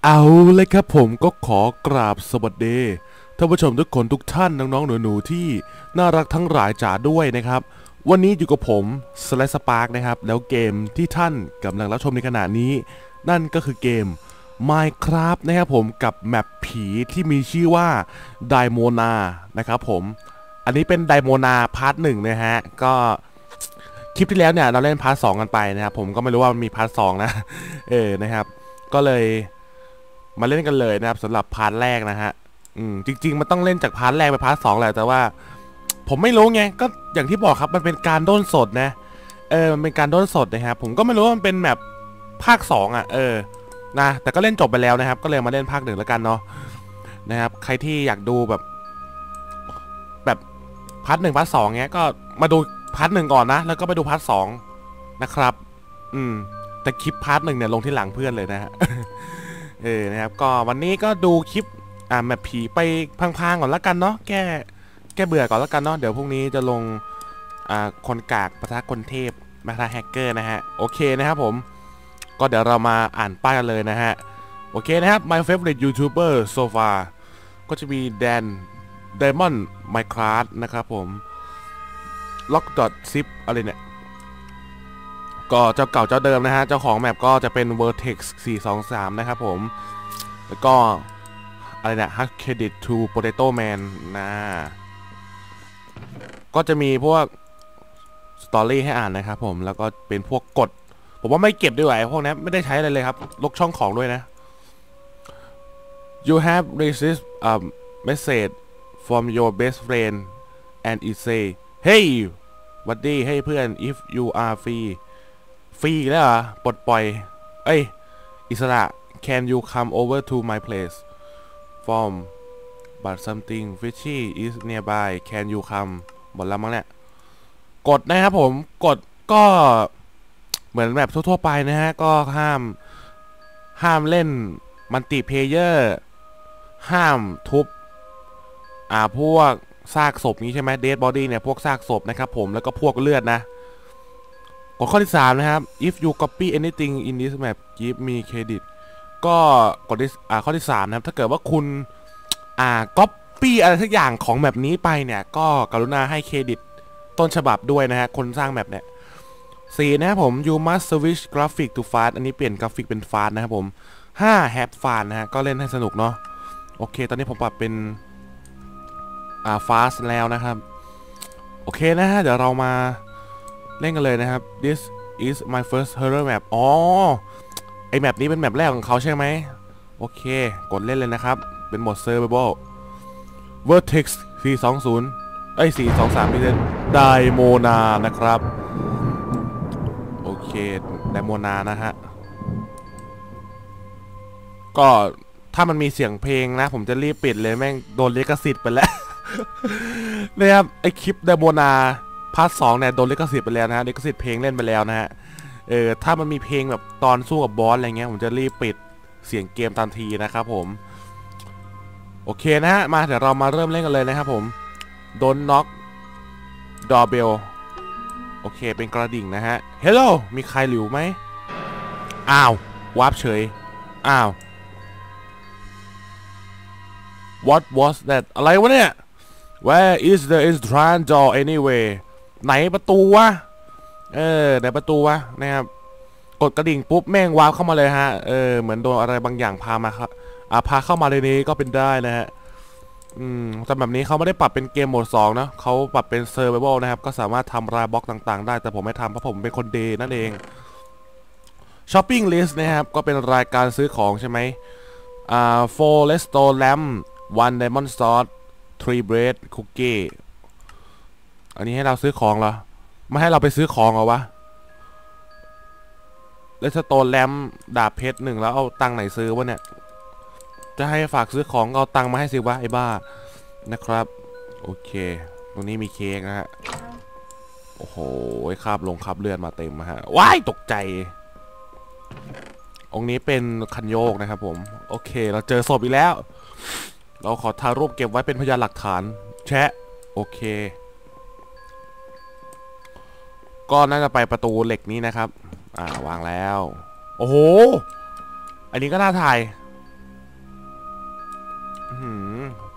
เอาเลยครับผมก็ขอกราบสวัสดีท่านผู้ชมทุกคนทุกท่านน้องๆหนูๆที่น่ารักทั้งหลายจ๋าด้วยนะครับวันนี้อยู่กับผมสไลด์สปาร์กนะครับแล้วเกมที่ท่านกำลังรับชมในขณะนี้นั่นก็คือเกม Minecraft นะครับผมกับแมปผีที่มีชื่อว่าไดโมนานะครับผมอันนี้เป็นไดโมนาพาร์ทหนึ่งนะฮะก็คลิปที่แล้วเนี่ยเราเล่นพาร์ทสองกันไปนะครับผมก็ไม่รู้ว่ามันมีพาร์ทสองนะนะครับก็เลยมาเล่นกันเลยนะครับสำหรับพาร์ทแรกนะฮะจริงๆมันต้องเล่นจากพาร์ทแรกไปพาร์ทสองแหละแต่ว่าผมไม่รู้ไงก็อย่างที่บอกครับมันเป็นการด้นสดนะมันเป็นการด้นสดนะครับผมก็ไม่รู้ว่ามันเป็นแบบภาคสองอ่ะนะแต่ก็เล่นจบไปแล้วนะครับก็เลยมาเล่นภาคหนึ่งแล้วกันเนาะนะครับใครที่อยากดูแบบพาร์ทหนึ่งพาร์ทสองเงี้ยก็มาดูพาร์ทหนึ่งก่อนนะแล้วก็ไปดูพาร์ทสองนะครับแต่คลิปพาร์ทหนึ่งเนี่ยลงที่หลังเพื่อนเลยนะฮะนะครับก็วันนี้ก็ดูคลิปแมปผีไปพังๆก่อนแล้วกันเนาะแก้เบื่อก่อนแล้วกันเนาะเดี๋ยวพรุ่งนี้จะลงคนกากปะทะคนเทพปะทะแฮกเกอร์นะฮะโอเคนะครับผมก็เดี๋ยวเรามาอ่านป้ายกันเลยนะฮะโอเคนะครับ my favorite YouTuber so far ก็จะมีแดน Diamond Minecraft นะครับผม lock.zip อะไรเนี่ยก็เจ้าเก่าเจ้าเดิมนะฮะเจ้าของแมปก็จะเป็น Vertex 423นะครับผมแล้วก็อะไรเนี่ย Hard Credit to Potato Man นะก็จะมีพวกสตอรี่ให้อ่านนะครับผมแล้วก็เป็นพวกกฎผมว่าไม่เก็บด้วยพวกนี้ไม่ได้ใช้อะไรเลยครับลบช่องของด้วยนะ You have received a message from your best friend and it say Hey buddy ให้เพื่อน if you are free ฟรีแล้วเหรอปลดปล่อยอิสระ Can you come over to my place from but something fishy is nearby Can you come หมดแล้วมั้งเนี่ยกดนะครับผมกดก็เหมือนแบบทั่วๆไปนะฮะก็ห้ามเล่นมัลติเพลเยอร์ห้ามทุบพวกซากศพนี้ใช่ไหม dead body เนี่ยพวกซากศพนะครับผมแล้วก็พวกเลือดนะกฎข้อที่3นะครับ if you copy anything in this map give me credit ก็กฎที่ข้อที่3นะครับถ้าเกิดว่าคุณcopy อะไรสักอย่างของแมปนี้ไปเนี่ยก็กรุณาให้เครดิตต้นฉบับด้วยนะฮะคนสร้างแมปเนี่ย4นะครับผม you must switch graphic to fast อันนี้เปลี่ยนกราฟิกเป็น fast นะครับผม5 have fun นะฮะก็เล่นให้สนุกเนาะโอเคตอนนี้ผมปรับเป็นfast แล้วนะครับโอเคนะฮะเดี๋ยวเรามาเล่นกันเลยนะครับ this is my first horror map ไอแมปนี้เป็นแมปแรกของเขาใช่ไหมโอเคกดเล่นเลยนะครับเป็นโหมด survival vertex 420 423นี่เป็นไดโมนานะครับโอเคไดโมนานะฮะก็ถ้ามันมีเสียงเพลงนะผมจะรีบปิดเลยแม่งโดนลิขสิทธิ์ไปแล้วนะครับไอคลิปไดโมนาพาร์ท2เนี่ยโดนลิขสิทธิ์ไปแล้วนะฮะลิขสิทธิ์เพลงเล่นไปแล้วนะฮะถ้ามันมีเพลงแบบตอนสู้กับบอสอะไรเงี้ยผมจะรีบปิดเสียงเกมทันทีนะครับผมโอเคนะฮะมาเดี๋ยวเรามาเริ่มเล่นกันเลยนะครับผมโดนน็อกดอเบลโอเคเป็นกระดิ่งนะฮะเฮลโลมีใครหลิวไหมอ้าววาร์ปเฉยอ้าว What was that อะไรวะเนี่ย Where is the entrance door anyway ไหนประตูวะไหนประตูวะนะครับกดกระดิ่งปุ๊บแม่งวาร์ปเข้ามาเลยฮะเหมือนโดนอะไรบางอย่างพามาครับพาเข้ามาในนี้ก็เป็นได้นะฮะแต่แบบนี้เขาไม่ได้ปรับเป็นเกมโหมด2นะเขาปรับเป็น Survival นะครับก็สามารถทำรายบล็อกต่างๆได้แต่ผมไม่ทำเพราะผมเป็นคนเดย์นั่นเอง Shopping List นะครับก็เป็นรายการซื้อของใช่ไหม4 redstone lamp 1 diamond sword 3 bread cookie อันนี้ให้เราซื้อของเหรอไม่ให้เราไปซื้อของเหรอวะ redstone lamp ดาบเพชร1แล้วเอาตังค์ไหนซื้อวะเนี่ยจะให้ฝากซื้อของเอาตังค์มาให้สิวะไอ้บ้านะครับโอเคตรงนี้มีเค้กนะฮะโอ้โหคราบเลือดมาเต็มนะฮะว้ายตกใจองค์นี้เป็นคันโยกนะครับผมโอเคเราเจอศพอีกแล้วเราขอถ่ายรูปเก็บไว้เป็นพยานหลักฐานแชะโอเคก็น่าจะไปประตูเหล็กนี้นะครับวางแล้วโอ้โหอันนี้ก็น่าถ่าย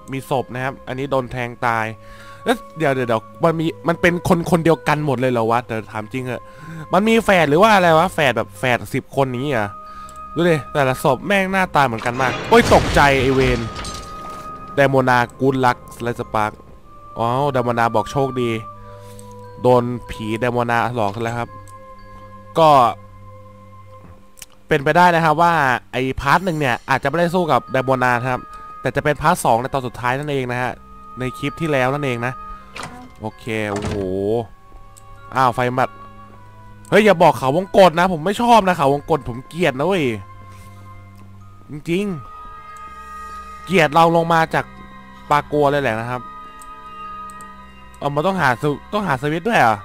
มีศพนะครับอันนี้โดนแทงตายแล้วเดี๋ยวมันเป็นคนเดียวกันหมดเลยเหรอวะแต่ถามจริงเหอะมันมีแฝดหรือว่าอะไรวะแฝดแบบแฝด10 คนนี้อ่ะดูดิแต่ละศพแม่งหน้าตาเหมือนกันมากโอ้ยตกใจไอเวนไดโมนากูดลักและสปาร์กอ๋อไดโมนาบอกโชคดีโดนผีไดโมนาหลอกแล้วครับก็เป็นไปได้นะครับว่าไอพาร์ทหนึ่งเนี่ยอาจจะไม่ได้สู้กับไดโมนาครับแต่จะเป็นพาร์ท2ในตอนสุดท้ายนั่นเองนะฮะในคลิปที่แล้วนั่นเองนะโอเคโอ้โหอ้าวไฟมัดเฮ้ยอย่าบอกเขาวงกตนะผมไม่ชอบนะเขาวงกตผมเกลียดนะเว้ยจริงๆเกลียดเราลงมาจากปลากัวเลยแหละนะครับเอามาต้องหาสวิตช์ด้วยอ่ะ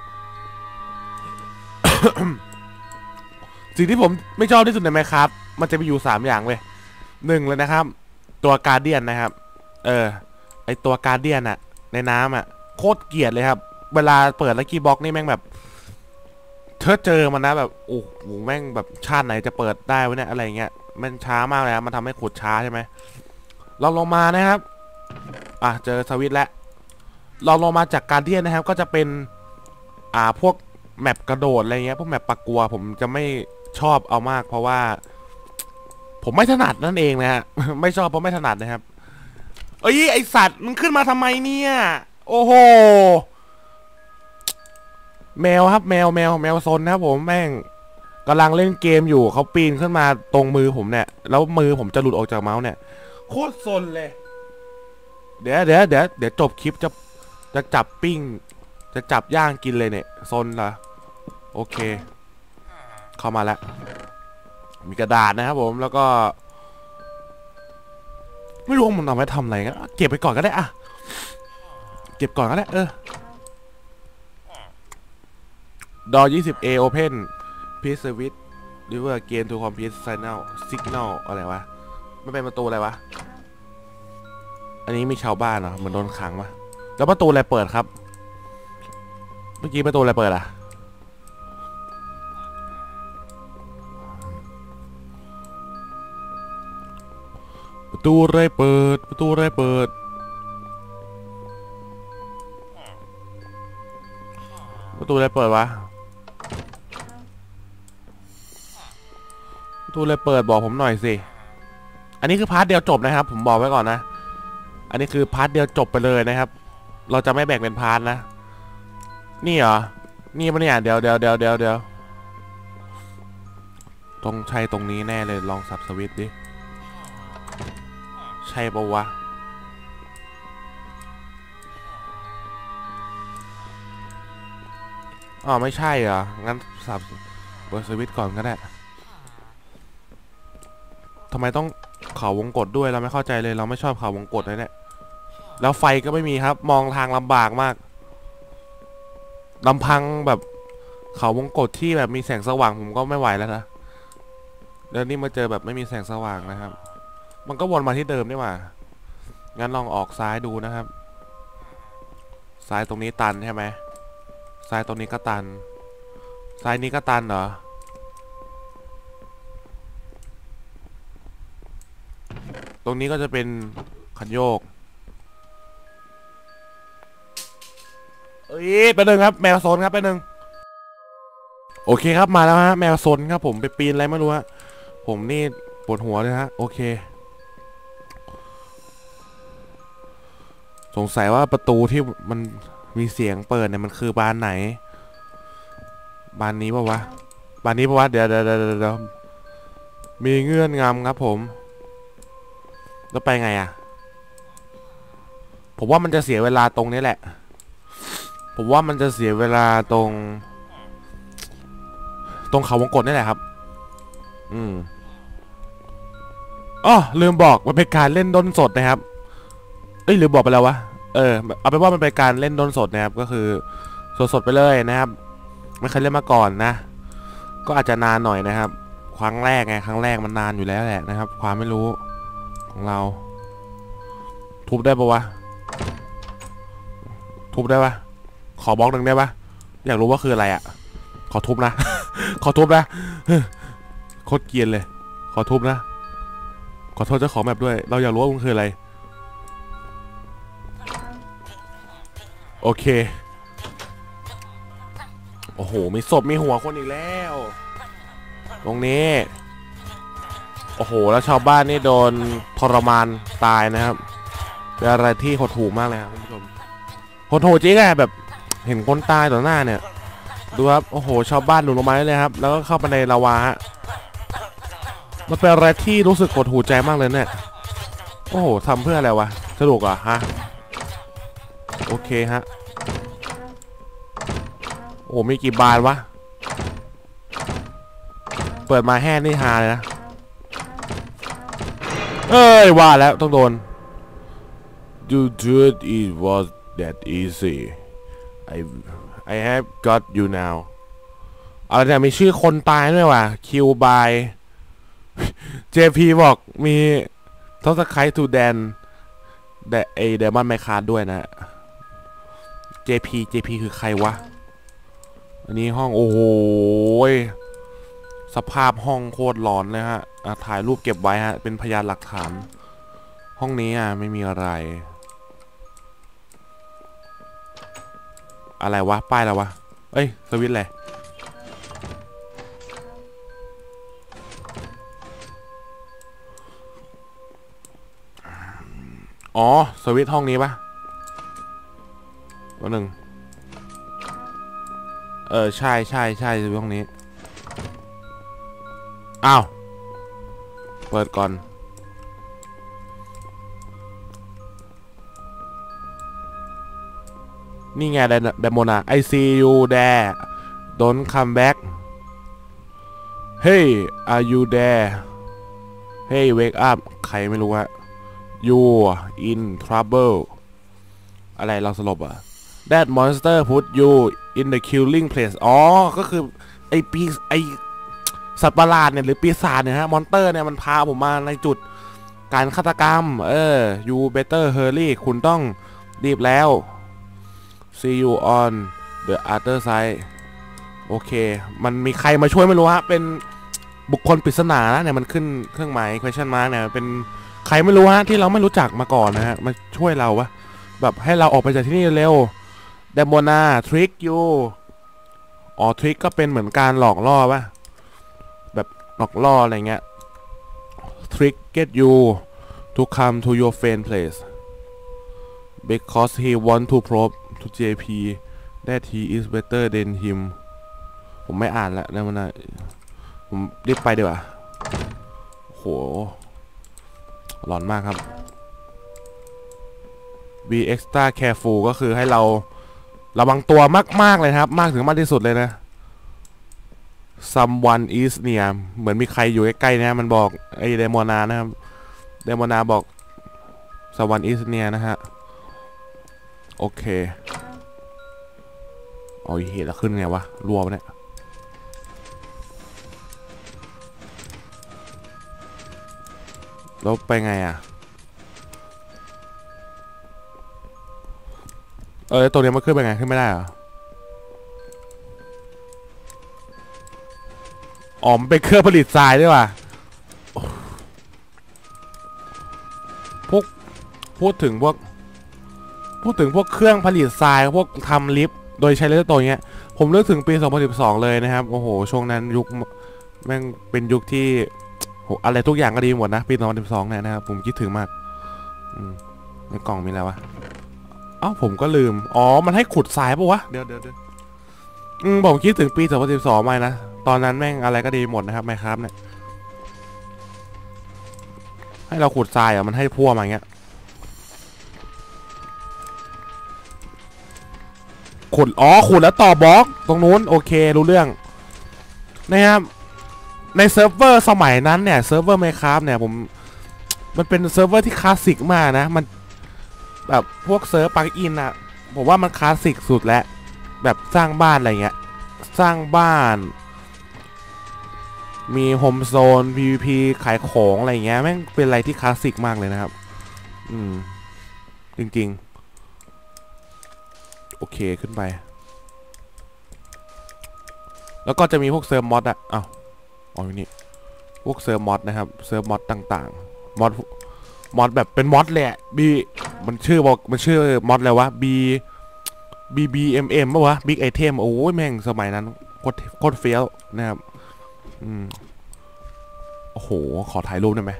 สิ่งที่ผมไม่ชอบที่สุดในไมน์คราฟต์มันจะมีอยู่3อย่างเลย1เลยนะครับตัวการเดียนนะครับไอตัวการเดียนอะในน้ำอะโคตรเกลียดเลยครับเวลาเปิดลัคกี้บ็อกนี่แม่งแบบเจอมันนะแบบโอ้โหแม่งแบบชาติไหนจะเปิดได้วะเนี่ยอะไรเงี้ยมันช้ามากเลยครับมันทำให้ขุดช้าใช่ไหมเราลงมานะครับเจอสวิตช์แล้วเราลงมาจากการเดียนนะครับก็จะเป็นพวกแมปกระโดดอะไรเงี้ยพวกแมปปะกัวผมจะไม่ชอบเอามากเพราะว่าผมไม่ถนัดนั่นเองนะฮะ ไม่ชอบเพราะไม่ถนัดนะครับเอ้ยไอสัตว์มันขึ้นมาทำไมเนี่ยโอ้โหแมวครับแมวซนนะครับผมแม่งกำลังเล่นเกมอยู่เขาปีนขึ้นมาตรงมือผมเนี่ยแล้วมือผมจะหลุดออกจากเมาส์เนี่ยโคตรซนเลยเดี๋ยวจบคลิปจะจับปิ้งจะจับย่างกินเลยเนี่ยซนเหรอโอเคเข้ามาแล้วมีกระดาษนะครับผมแล้วก็ไม่รู้มันเอาไว้ทำอะไรกันเก็บไปก่อนก็ได้อะเก็บก่อนก็ได้ดอ 20A Open Please Switch River Gain to Complete Signal อะไรวะไม่เป็นประตูอะไรวะอันนี้มีชาวบ้านเหรอเหมือนโดนขังวะแล้วประตูอะไรเปิดครับเมื่อกี้ประตูอะไรเปิดอะประตูอะไรเปิดประตูอะไรเปิดประตูอะไรเปิดวะประตูอะไรเปิดบอกผมหน่อยสิอันนี้คือพาร์ทเดียวจบนะครับผมบอกไว้ก่อนนะอันนี้คือพาร์ทเดียวจบไปเลยนะครับเราจะไม่แบ่งเป็นพาร์ทนะนี่เหรอนี่ปะเนี่ยเดี๋ยวต้องใช้ตรงนี้แน่เลยลองสับสวิตช์ดิใช่ปะวะอ๋อไม่ใช่เหรองั้นสับเปิดสวิตช์ก่อนก็ได้ทำไมต้องเขาวงกตด้วยเราไม่เข้าใจเลยเราไม่ชอบเขาวงกตเลยเนี่ยแล้วไฟก็ไม่มีครับมองทางลำบากมากลำพังแบบเขาวงกตที่แบบมีแสงสว่างผมก็ไม่ไหวแล้วนะแล้วนี่มาเจอแบบไม่มีแสงสว่างนะครับมันก็วนมาที่เดิมนี่หว่างั้นลองออกซ้ายดูนะครับซ้ายตรงนี้ตันใช่ไหมซ้ายตรงนี้ก็ตันซ้ายนี้ก็ตันเหรอตรงนี้ก็จะเป็นคันโยกเอ้ยไปหนึ่งครับแมวโซนครับไปหนึ่งโอเคครับมาแล้วฮะแมวโซนครับผมไปปีนอะไรไม่รู้ฮะผมนี่ปวดหัวเลยฮะโอเคสงสัยว่าประตูที่มันมีเสียงเปิดเนี่ยมันคือบานไหนบานนี้ปะวะบานนี้ปะวะเดี๋ยวมีเงื่อนงำครับผมแล้วไปไงอะผมว่ามันจะเสียเวลาตรงนี้แหละผมว่ามันจะเสียเวลาตรงเขาวงกตนี่แหละครับอ๋อลืมบอกมันเป็นการเล่นดนสดนะครับเอ้ยลืมบอกไปแล้ววะเอาเป็นว่ามันเป็นการเล่นดนสดนะครับก็คือสดไปเลยนะครับไม่เคยเล่นมาก่อนนะก็อาจจะนานหน่อยนะครับครั้งแรกไงครั้งแรกมันนานอยู่แล้วแหละนะครับความไม่รู้ของเราทุบได้ปะวะทุบได้ปะขอบล็อกหนึ่งได้ปะอยากรู้ว่าคืออะไรอะขอทุบนะ ขอทุบนะโคตรเกรียนเลยขอทุบนะขอโทษเจ้าของแมปด้วยเราอยากรู้ว่ามันคืออะไรโอเคโอ้โหมีศพมีหัวคนอีกแล้วตรงนี้โอ้โหแล้วชาวบ้านนี่โดนทรมานตายนะครับเป็นอะไรที่หดหู่มากเลยครับคุณผู้ชมหดหู่จริงอะแบบเห็นคนตายต่อหน้าเนี่ยดูครับโอ้โหชาวบ้านหลุดลงมาเลยครับแล้วก็เข้าไปในลาวาฮะมันเป็นอะไรที่รู้สึกหดหู่ใจมากเลยเนี่ยโอ้โหทำเพื่ออะไรวะสนุกอ่ะฮะโอเคฮะโอ้มีกี่บานวะเปิดมาแห่นี่ฮาเลยนะเอ้ยว่าแล้วต้องโดน You did it was that easy I have got you now อะไรเนี่ยมีชื่อคนตายด้วยว่ะ Kill by JP บอกมีทอสไคทูแดนเดมอนไมคาร์ด้วยนะ JP คือใครวะอันนี้ห้องโอ้โหสภาพห้องโคตรหลอนเลยฮะถ่ายรูปเก็บไว้ฮะเป็นพยานหลักฐานห้องนี้ไม่มีอะไรวะป้ายแล้ววะเอ้ยสวิตช์เลยอ๋อสวิตช์ห้องนี้ปะวันหนึ่งใช่สวิตช์ห้องนี้อ้าวเปิดก่อนนี่ไงเดโมนา I see you there don't come back Hey are you there Hey wake up ใครไม่รู้อะ You in trouble อะไรเราสลบอะ That monster put you in the killing place อ๋อก็คือไอสัตว์ประหลาดเนี่ยหรือปีศาจเนี่ยฮะมอนเตอร์เนี่ยมันพาผมมาในจุดการฆาตกรรมYou better hurry คุณต้องรีบแล้ว See you on the other side โอเคมันมีใครมาช่วยไม่รู้ฮะเป็นบุคคลปริศนาเนี่ยมันขึ้นเครื่องหมาย question mark เนี่ยเป็นใครไม่รู้ฮะที่เราไม่รู้จักมาก่อนนะฮะมาช่วยเราวะแบบให้เราออกไปจากที่นี่เร็วเดโมนา trick you อ๋อ trick ก็เป็นเหมือนการหลอกล่อวะแบบหลอกล่ออะไรเงี้ย trick get you to come to your friend place because he want to prove to JP that he is better than him ผมไม่อ่านแล้วนะมันนะผมรีบไปดีกว่าโหหลอนมากครับ be extra careful ก็คือให้เราระวังตัวมากๆเลยครับมากถึงมากที่สุดเลยนะ someone is near เหมือนมีใครอยู่ใกล้ๆนะมันบอกไอเดโมนานะครับเดโมนาบอก someone is near นะฮะโอเคเอาเหตุแล้วขึ้นไงวะรัวปะเนี่ยแล้วไปไงอ่ะตัวนี้มันขึ้นไปไงขึ้นไม่ได้เหรออ๋อมันเป็นเครื่องผลิตทรายด้วยว่ะพูดถึงพวกเครื่องผลิตทรายพวกทำลิฟต์โดยใช้เลเซอร์ตัวเงี้ยผมนึกถึงปี 2012 เลยนะครับโอ้โหช่วงนั้นยุคแม่งเป็นยุคที่อะไรทุกอย่างก็ดีหมดนะปี 2012 เนี่ยนะครับผมคิดถึงมากในกล่องมีอะไรวะเอ้าผมก็ลืมอ๋อมันให้ขุดทรายปะวะเดี๋ยวผมคิดถึงปี 2012 มานะตอนนั้นแม่งอะไรก็ดีหมดนะครับไมครับเนี่ยให้เราขุดทรายมันให้พั่วมาอย่างเงี้ยขุดแล้วต่อบล็อกตรงนู้นโอเครู้เรื่องนะครับในเซิร์ฟเวอร์สมัยนั้นเนี่ยเซิร์ฟเวอร์ไมค์คราฟเนี่ยมันเป็นเซิร์ฟเวอร์ที่คลาสสิกมากนะมันแบบพวกเซิร์ฟปักอินอะผมว่ามันคลาสสิกสุดแล้วแบบสร้างบ้านอะไรเงี้ยสร้างบ้านมีโฮมโซน PVP ขายของอะไรเงี้ยแม่งเป็นอะไรที่คลาสสิกมากเลยนะครับจริงๆโอเคขึ้นไปแล้วก็จะมีพวกเซิร์ฟมอดอะอยู่นี่พวกเซิร์ฟมอดนะครับเซิร์ฟมอดต่างๆมอดแบบเป็นมอดแหละบีมันชื่อมอดอะไรวะ BBMM ป่ะวะ Big Item โอ้ยแม่งสมัยนั้นโคตรเฟี้ยวนะครับโอ้โหขอถ่ายรูปได้ไหม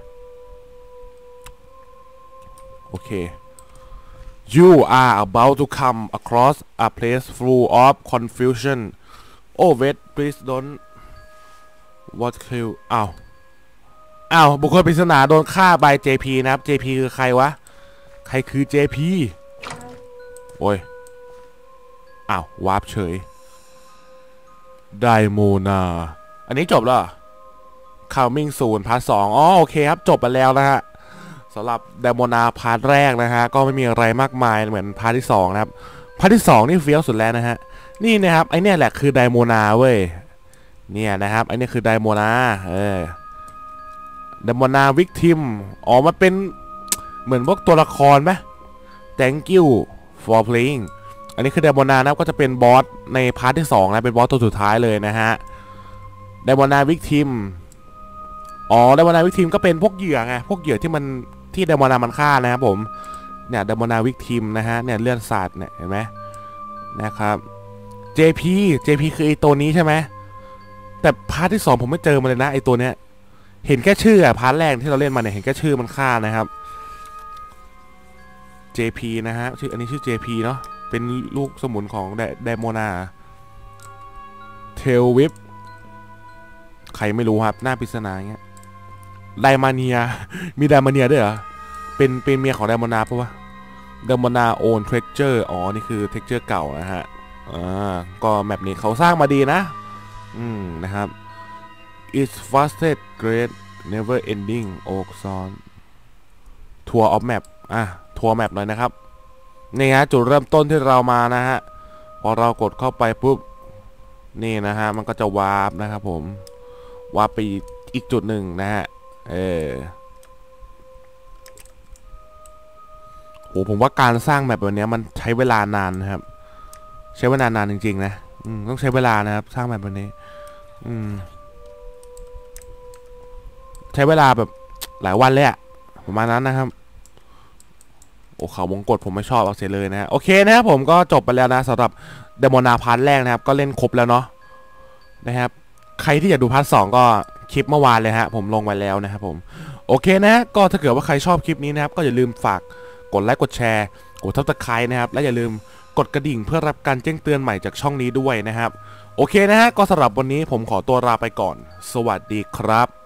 โอเค You are about to come across a place full of confusion. Oh wait, please don't. What kill? อ้าวบุคคลปริศนาโดนฆ่า by JP นะครับ JP คือใครวะใครคือ JP โอ้ยอ้าววาร์ปเฉยไดโมนาอันนี้จบแล้ว Coming soon พาร์ท 2อ๋อโอเคครับจบไปแล้วนะฮะสำหรับไดโมนาพาร์ทแรกนะฮะก็ไม่มีอะไรมากมายเหมือนพาร์ทที่2นะครับพาร์ทที่2นี่เฟี้ยวสุดแล้วนะฮะนี่นะครับไอเนี่ยแหละคือไดโมนาเว้ยเนี่ยนะครับไอเนี่ยคือไดโมนาไดโมนาวิกทิมอ๋อมันเป็นเหมือนพวกตัวละครไหม Thank you for playing อันนี้คือไดโมนานะก็จะเป็นบอสในพาร์ทที่2นะเป็นบอสตัวสุดท้ายเลยนะฮะไดโมนาวิกทิมอ๋อไดโมนาวิกทิมก็เป็นพวกเหยื่อไงพวกเหยื่อที่มันที่ไดโมนามันฆ่านะครับผมเนี่ยไดโมนาวิกทิมนะฮะเนี่ยเลือดสาดเนี่ยเห็นไหมนะครับ JP คือไอตัวนี้ใช่ไหมแต่พาร์ทที่2ผมไม่เจอมันเลยนะไอตัวเนี้ยเห็นแค่ชื่อพาร์ทแรกที่เราเล่นมาเนี่ยเห็นแค่ชื่อมันฆ่านะครับ JP นะฮะชื่ออันนี้ชื่อ JP เนาะเป็นลูกสมุนของไดโมนาเทลวิปใครไม่รู้ครับหน้าปริศนาเงี้ยไดมาเนียมีไดมาเนียด้วยเหรอเป็นเมียของไดโมนาปะวะไดโมนาโอนเทคเจอร์อ๋อนี่คือเทคเจอร์เก่านะฮะก็แมปนี้เขาสร้างมาดีนะนะครับ It's fastest great never ending oak son tour of map ทัวร์แมปหน่อยนะครับนี่ฮะจุดเริ่มต้นที่เรามานะฮะพอเรากดเข้าไปปุ๊บนี่นะฮะมันก็จะวาร์ปนะครับผมวาร์ปไปอีกจุดหนึ่งนะฮะโหผมว่าการสร้างแมปแบบนี้มันใช้เวลานานนะครับใช้เวลานานจริงๆนะต้องใช้เวลานะครับสร้างแมปแบบนี้ใช้เวลาแบบหลายวันเลยอะประมาณนั้นนะครับโอ้เขาวงกดผมไม่ชอบเอาเสียเลยนะฮะโอเคนะครับผมก็จบไปแล้วนะสำหรับเดโมนาพาร์ทแรกนะครับก็เล่นครบแล้วเนาะนะครับใครที่อยากดูพาร์ท 2ก็คลิปเมื่อวานเลยฮะผมลงไว้แล้วนะครับผมโอเคนะก็ถ้าเกิดว่าใครชอบคลิปนี้นะครับก็อย่าลืมฝากกดไลค์กดแชร์กดSubscribeนะครับและอย่าลืมกดกระดิ่งเพื่อรับการแจ้งเตือนใหม่จากช่องนี้ด้วยนะครับโอเคนะฮะก็สำหรับวันนี้ผมขอตัวลาไปก่อนสวัสดีครับ